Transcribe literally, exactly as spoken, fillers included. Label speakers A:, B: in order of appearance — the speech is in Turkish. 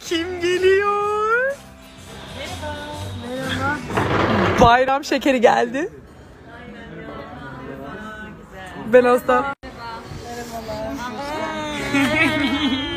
A: Kim geliyor?
B: Merhaba. Merhaba.
A: Bayram şekeri geldi. Ben hasta.
B: Merhabalar.